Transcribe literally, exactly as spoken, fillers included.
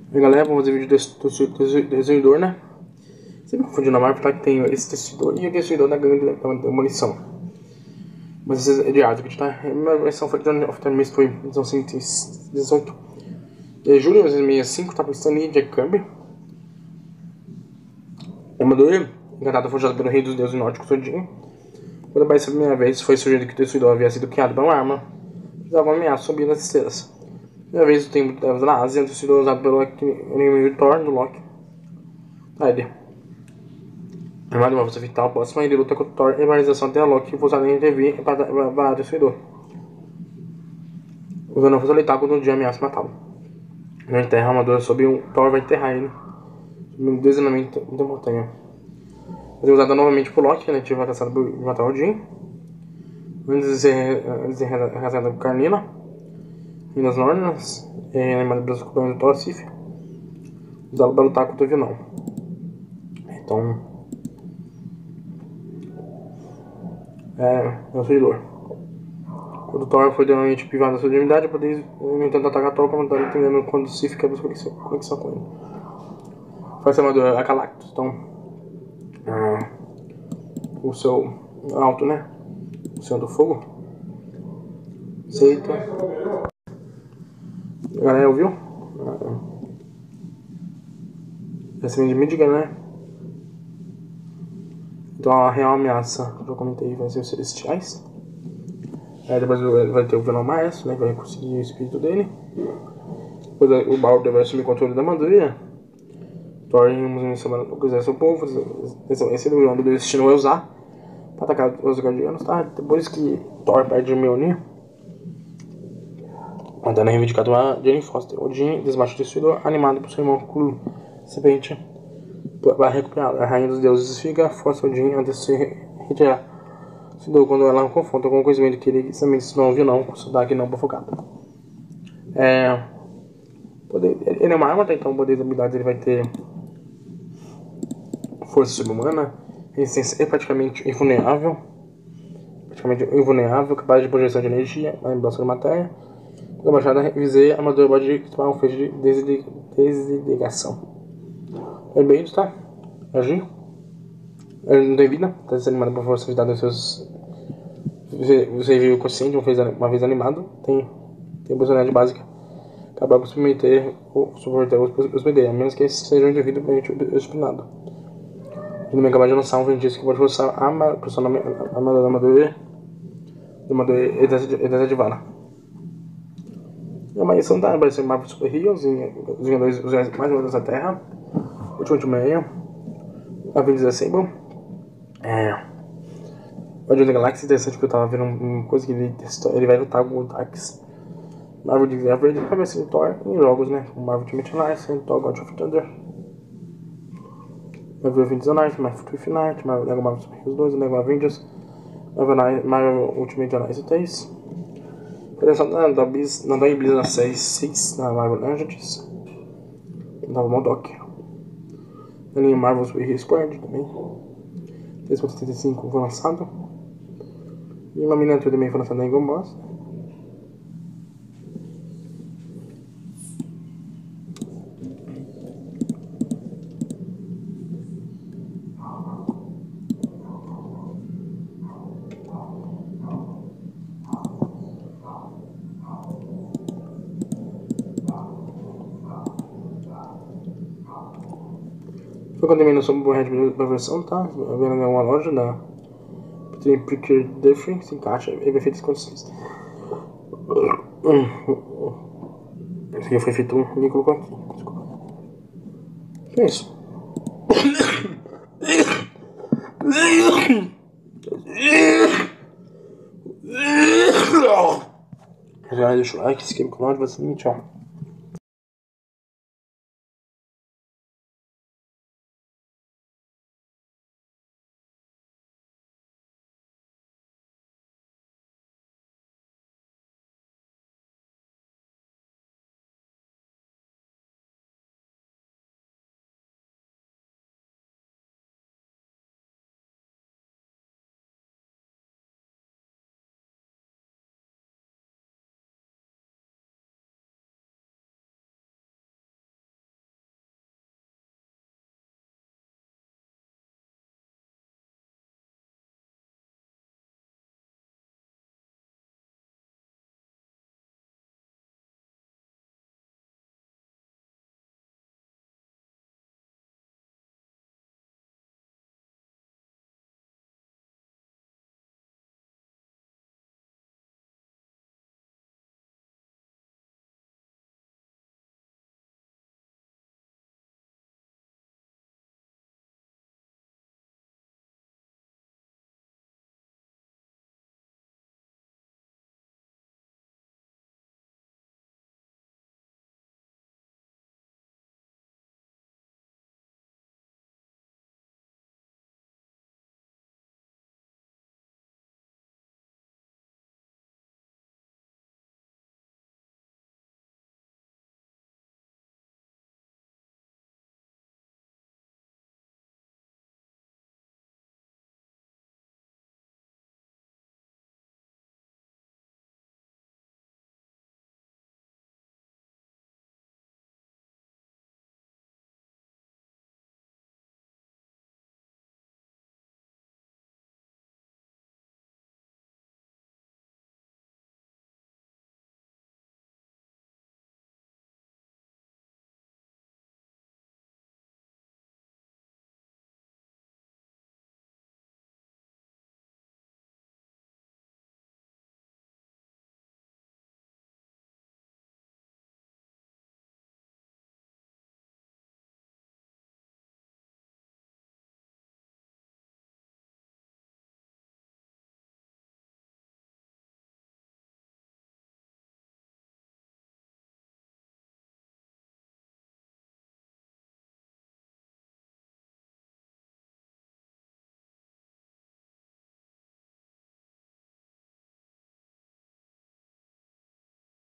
E galera, vamos fazer vídeo desse, desse, desse destruidor, né? Sempre confundindo a marca, tá? Que tem esse destruidor e o destruidor da gangue da munição. Mas esse é de Advent, tá? A minha versão foi de of the Mystery, edição cento e dezoito. De julho de dois mil e cinco, tá com Stanley Jack Kirby. O Amador, encantado forjado pelo rei dos deuses nórdicos Odin. Quando apareceu a primeira vez, foi sugerido que o destruidor havia sido criado para uma arma. Usava uma ameaça subir nas estrelas. Primeira vez o tempo da Ásia, o destruidor usado pelo inimigo de Thor, do Loki. Aí, armado uma força vital próxima, ele luta contra Thor e a realização até a Loki, que foi usada em intervir para o destruidor. Usando a força letal quando um dia ameaça matá-lo. Não enterra a armadura sob um Thor, vai enterrar ele. Sob um desenamento da montanha. Foi usada novamente por Loki, né? Tive caçado por matar Odin. Antes de ser, antes de ser arrasada por Carnina. Minas Nornas. É animada pelos copanheiros do Thor Sif. Usado para lutar contra o vilão. Então. É. É o seguidor. Quando Thor foi realmente privado da sua divindade, o poder tentando atacar Thor, como estava entendendo quando o Sif quebra sua conexão com ele. Faz a armadura a Galactus. Então. Ah, o seu alto, né? O Senhor do Fogo. Aceita. A galera ouviu? Essa vem de Midgard, né? Então a real ameaça, que eu comentei, vai ser os Celestiais. Aí depois vai ter o vilão Maestro, né? Que vai conseguir o espírito dele. Depois o Baldur vai assumir o controle da armadura. Thor e os quiser seu povo. Esse vilão do destino vai usar para atacar os guardianos, tá? Depois que Thor perde o Mjolnir, a dano é reivindicado a Jane Foster. Odin desmacha o destruidor, animado por seu irmão Kulu. Serpente vai recuperar. A rainha dos deuses fica, força Odin antes de se retirar. Se dou quando ela confronta com o conhecimento que ele também se não viu não, com sotaque não provocado. É. Poder, ele é uma arma, tá? Então o poder das habilidades ele vai ter força subhumana, resistência é praticamente invulnerável. Praticamente invulnerável, capaz de projeção de energia, a embosca da matéria. Quando a machada visei, a armadura pode tomar um feito de desligação. É bem isso, tá? Agir. Ele não tem vida, está desanimado por força dada aos seus. Você, você viu consciente uma vez, uma vez animado, tem, tem personalidade básica. Acabar por submeter ou suportar os poderes, a menos que esse seja um indivíduo disciplinado. Ele também acaba de lançar um feitiço que pode forçar a armadura da armadura e desativá-la. É uma edição da vai ser Marvel Super Heroes, os Vingadores mais modernos da Terra, Ultimate Man, Avengers Assemble. É. O Guardiões da Galáxia, interessante porque eu tava vendo uma coisa que ele, ele vai lutar com o Dax. Marvel Discovery, ele vai ser Thor em jogos, né? O Marvel Ultimate Alliance, Thor God of Thunder, Marvel Avengers Alliance, Marvel Ultimate Alliance, Marvel Marvel Super Heroes dois, Lego Avengers, Marvel, Marvel Ultimate Alliance três. Interessante na da Blizz, na da Blizz na série seis, na Marvel Legends, na Modok. Na linha Marvel Super Heroes Squad também. três ponto setenta e cinco foi lançado. E uma miniatura também foi lançada na Eagle Boss. Foi quando terminou sobre o Red da versão, tá? Vendo em uma loja da Pricker Different, se encaixa e vai feito as condições. Esse aqui foi feito um, ninguém colocou aqui. Desculpa. Que é isso? Já deixa o like, se inscreve no canal, vai ser tchau.